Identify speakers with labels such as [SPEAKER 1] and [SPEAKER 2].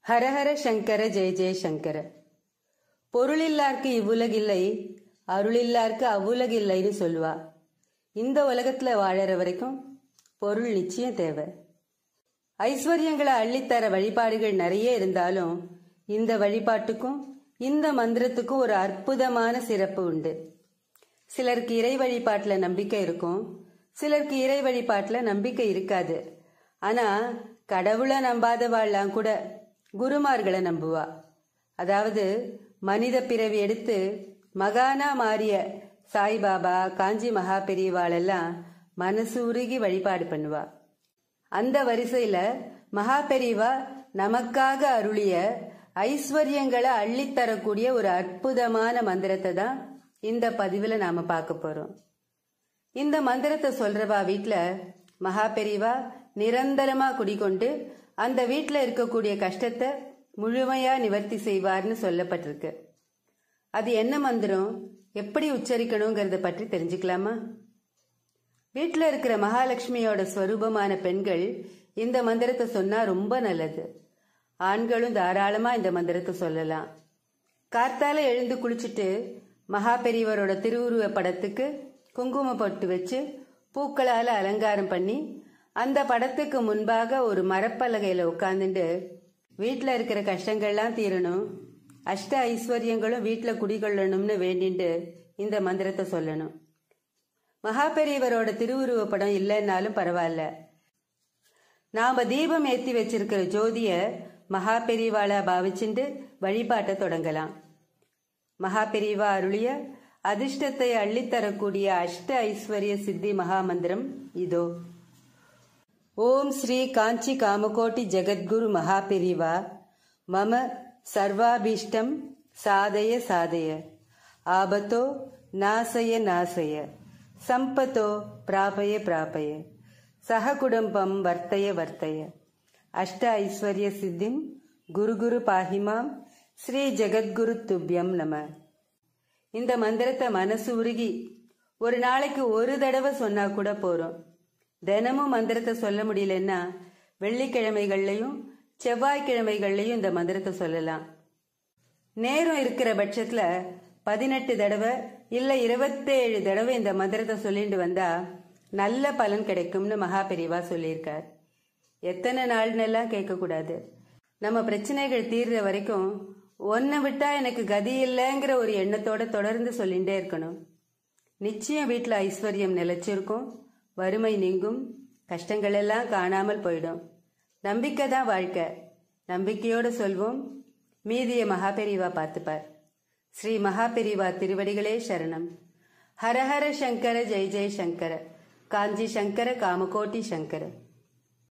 [SPEAKER 1] ஹரஹர சங்கர ஜெய ஜெய சங்கர. பொருளில்லார்க்கு இவ்வுலகில்லை, அருளில்லார்க்கு அவ்வுலகில்லைன்னு சொல்லுவா. இந்த உலகத்துல வாழற வரைக்கும் பொருள் நிச்சயம் தேவை. ஐஸ்வர்யங்களை அள்ளித்தர வழிபாடுகள் நிறைய இருந்தாலும் இந்த வழிபாட்டுக்கும் இந்த மந்திரத்துக்கும் ஒரு அற்புதமான சிறப்பு உண்டு. சிலருக்கு இறை வழிபாட்டுல நம்பிக்கை இருக்கும், சிலருக்கு இறை வழிபாட்டுல நம்பிக்கை இருக்காது. ஆனா கடவுளை நம்பாதவாள்லாம் கூட குருமார்களை நம்புவா. அதாவது மனித பிறவி எடுத்து மகானா மாறிய சாய்பாபா, காஞ்சி மகா பெரியவாளெல்லாம் மனசு உருகி வழிபாடு பண்ணுவா. அந்த வரிசையில மகா பெரியவா நமக்காக அருளிய ஐஸ்வர்யங்களை அள்ளித்தரக்கூடிய ஒரு அற்புதமான மந்திரத்தை தான் இந்த பதிவுல நாம பார்க்க போறோம். இந்த மந்திரத்தை சொல்றவா வீட்டுல மகா பெரியவா நிரந்தரமா குடிகொண்டு அந்த வீட்டுல இருக்கக்கூடிய கஷ்டத்தை முழுமையா நிவர்த்தி செய்வார்னு சொல்லப்பட்டிருக்கு. அது என்ன மந்திரம், எப்படி உச்சரிக்கணுங்கிறத பற்றி தெரிஞ்சுக்கலாமா? வீட்டுல இருக்கிற மகாலட்சுமியோட ஸ்வரூபமான பெண்கள் இந்த மந்திரத்தை சொன்னா ரொம்ப நல்லது. ஆண்களும் தாராளமா இந்த மந்திரத்தை சொல்லலாம். கார்த்தால எழுந்து குளிச்சுட்டு மகா பெரியவரோட திருவுருவ படத்துக்கு குங்கும பொட்டு வச்சு பூக்களால அலங்காரம் பண்ணி அந்த படத்துக்கு முன்பாக ஒரு மரப்பலகையில உட்கார்ந்துட்டு வீட்டுல இருக்கிற கஷ்டங்கள்லாம் தீரணும், அஷ்ட ஐஸ்வர்யங்களும் வீட்டுல குடிகொள்ளணும்னு வேண்டிட்டு இந்த மந்திரத்தை சொல்லணும். மகா பெரியவரோட திருவுருவ படம் இல்லைன்னாலும் பரவாயில்ல, நாம தீபம் ஏத்தி வச்சிருக்கிற ஜோதிய மகா பெரியவாளா பாவிச்சுட்டு வழிபாட்டை தொடங்கலாம். மகா பெரியவா அருளிய அதிர்ஷ்டத்தை அள்ளித்தரக்கூடிய அஷ்ட ஐஸ்வர்ய சித்தி மகா மந்திரம் இதோ. ஓம் ஸ்ரீ காஞ்சி காமகோட்டி ஜெகத்குரு மகா பெரியவா மம சர்வாபீஷ்டம் சாதய சாதய, ஆபத்தோ நாசய நாசய, சம்பத்தோ பிராபய பிராபய, சககுடும்பம் வர்த்தய வர்த்தய, அஷ்ட ஐஸ்வர்ய சித்திம் குரு குரு பாஹிமாம் ஸ்ரீ ஜெகத்குரு துப்யம் நம. இந்த மந்திரத்தை மனசு உருகி ஒரு நாளைக்கு ஒரு தடவை சொன்னா கூட போறோம். தினமும் மந்திரத்தை சொல்ல முடியலன்னா வெள்ளிக்கிழமைகள்லயும் செவ்வாய்க்கிழமைகள்லயும் இந்த மந்திரத்தை சொல்லலாம். நேரம் இருக்கிற பட்சத்துல 18 தடவை இல்ல 27 தடவை இந்த மந்திரத்தை சொல்லிட்டு வந்தா நல்ல பலன் கிடைக்கும்னு மகா பெரியவா சொல்லியிருக்கார். எத்தனை நாள்னெல்லாம் கேட்க கூடாது. நம்ம பிரச்சனைகள் தீர்ற வரைக்கும் ஒன்ன விட்டா எனக்கு கதி இல்லைங்கிற ஒரு எண்ணத்தோட தொடர்ந்து சொல்லிட்டே இருக்கணும். நிச்சயம் வீட்டுல ஐஸ்வர்யம் நிலைச்சிருக்கும், வறுமை நீங்கும், கஷ்டங்கள் எல்லாம் காணாமல் போயிடும். நம்பிக்கை தான் வாழ்க்கை. நம்பிக்கையோட சொல்வோம், மீதிய மகா பெரியவா பார்த்துப்பார். ஸ்ரீ மகா பெரியவா திருவடிகளே சரணம். ஹரஹர சங்கர ஜெய ஜெய சங்கர, காஞ்சி சங்கர காமகோட்டி சங்கர.